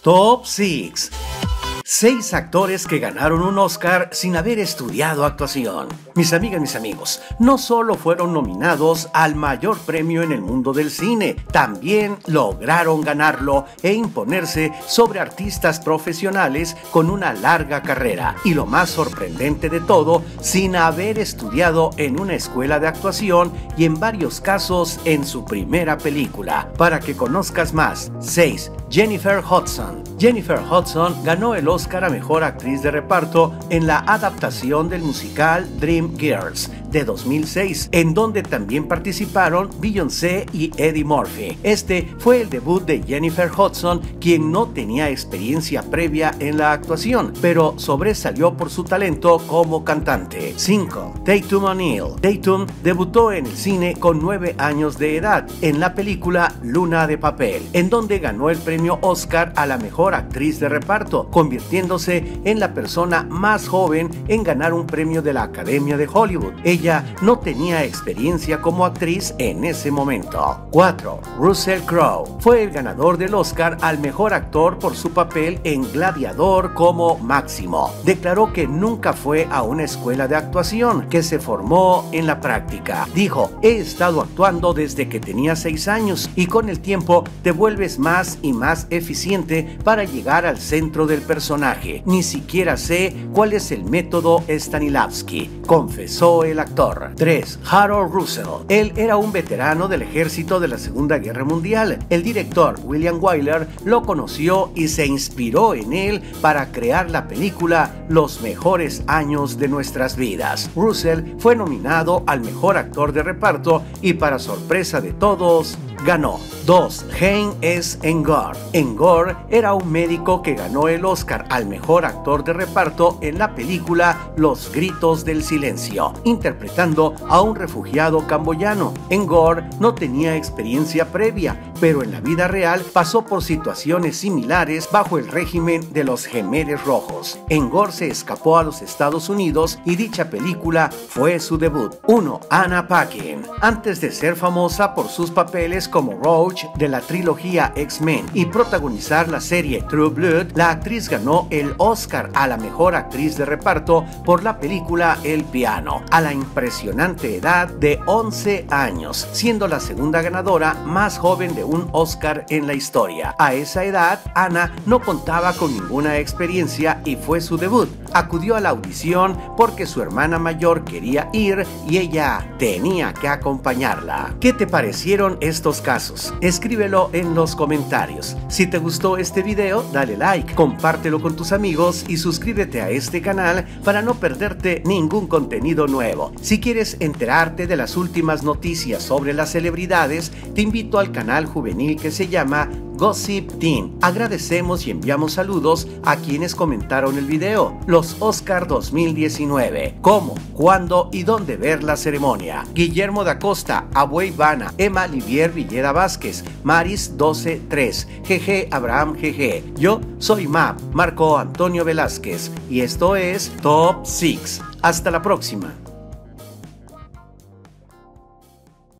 Top 6. 6 actores que ganaron un Oscar sin haber estudiado actuación. Mis amigas, mis amigos, no solo fueron nominados al mayor premio en el mundo del cine, también lograron ganarlo e imponerse sobre artistas profesionales con una larga carrera. Y lo más sorprendente de todo, sin haber estudiado en una escuela de actuación y en varios casos en su primera película. Para que conozcas más. 6. Jennifer Hudson. Jennifer Hudson ganó el Oscar a Mejor Actriz de Reparto en la adaptación del musical Dreamgirls de 2006, en donde también participaron Beyoncé y Eddie Murphy. Este fue el debut de Jennifer Hudson, quien no tenía experiencia previa en la actuación, pero sobresalió por su talento como cantante. 5. Tatum O'Neal. Tatum debutó en el cine con 9 años de edad en la película Luna de Papel, en donde ganó el premio Oscar a la Mejor Actriz de Reparto, convirtiéndose en la persona más joven en ganar un premio de la Academia de Hollywood. Ella no tenía experiencia como actriz en ese momento. 4. Russell Crowe. Fue el ganador del Oscar al Mejor Actor por su papel en Gladiador como Máximo. Declaró que nunca fue a una escuela de actuación, que se formó en la práctica. Dijo: he estado actuando desde que tenía 6 años y con el tiempo te vuelves más y más eficiente para llegar al centro del personaje. Ni siquiera sé cuál es el método Stanislavski, confesó el actor. 3. Harold Russell. Él era un veterano del ejército de la Segunda Guerra Mundial. El director William Wyler lo conoció y se inspiró en él para crear la película Los mejores años de nuestras vidas. Russell fue nominado al Mejor Actor de Reparto y, para sorpresa de todos, ganó. 2. Hein S. Engor. Engor era un médico que ganó el Oscar al Mejor Actor de Reparto en la película Los Gritos del Silencio, interpretando a un refugiado camboyano. Engor no tenía experiencia previa, pero en la vida real pasó por situaciones similares bajo el régimen de los Gemeres Rojos. Engor se escapó a los Estados Unidos y dicha película fue su debut. 1. Anna Paquin. Antes de ser famosa por sus papeles como Roach de la trilogía X-Men y protagonizar la serie True Blood, la actriz ganó el Oscar a la Mejor Actriz de Reparto por la película El Piano, a la impresionante edad de 11 años, siendo la segunda ganadora más joven de un Oscar en la historia. A esa edad, Anna no contaba con ninguna experiencia y fue su debut. Acudió a la audición porque su hermana mayor quería ir y ella tenía que acompañarla. ¿Qué te parecieron estos casos? Escríbelo en los comentarios. Si te gustó este video, dale like, compártelo con tus amigos y suscríbete a este canal para no perderte ningún contenido nuevo. Si quieres enterarte de las últimas noticias sobre las celebridades, te invito al canal juvenil que se llama Gossip Teen. Agradecemos y enviamos saludos a quienes comentaron el video. Los Oscar 2019. ¿Cómo, cuándo y dónde ver la ceremonia? Guillermo da Costa, Abuey Vana, Emma Livier Villeda Vázquez, Maris 123, GG Abraham GG. Yo soy Marco Antonio Velázquez y esto es Top 6. Hasta la próxima.